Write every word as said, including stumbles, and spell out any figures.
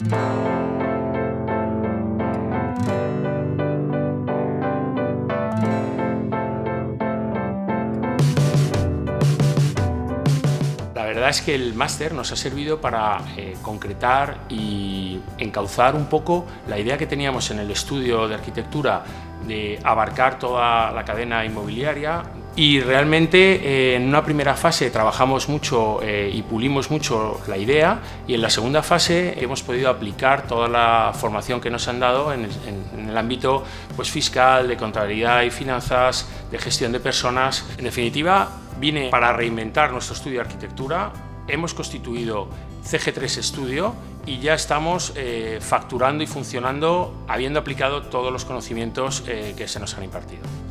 La verdad es que el máster nos ha servido para eh, concretar y encauzar un poco la idea que teníamos en el estudio de arquitectura de abarcar toda la cadena inmobiliaria, y realmente eh, en una primera fase trabajamos mucho eh, y pulimos mucho la idea, y en la segunda fase hemos podido aplicar toda la formación que nos han dado en el, en, en el ámbito pues, fiscal, de contabilidad y finanzas, de gestión de personas. En definitiva, vine para reinventar nuestro estudio de arquitectura. Hemos constituido C G tres Studio y ya estamos eh, facturando y funcionando habiendo aplicado todos los conocimientos eh, que se nos han impartido.